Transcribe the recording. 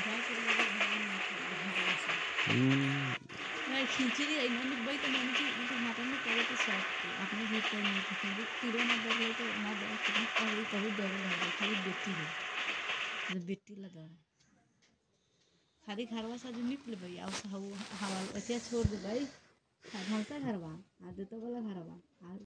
मैं खिचड़ी आई मैंने वही तो मैंने कि मतलब मटन में करे तो शौक थी अपने भी तो नहीं थी क्योंकि तीरों ना डर तो ना डर कितनी पहले कहूँ डर लगे खाली बेटी है जब बेटी ला डर खाली घरवा से जो निकल भाई और हवा ऐसे छोड़ दे भाई भलता घरवा आ देतो वाला घरवा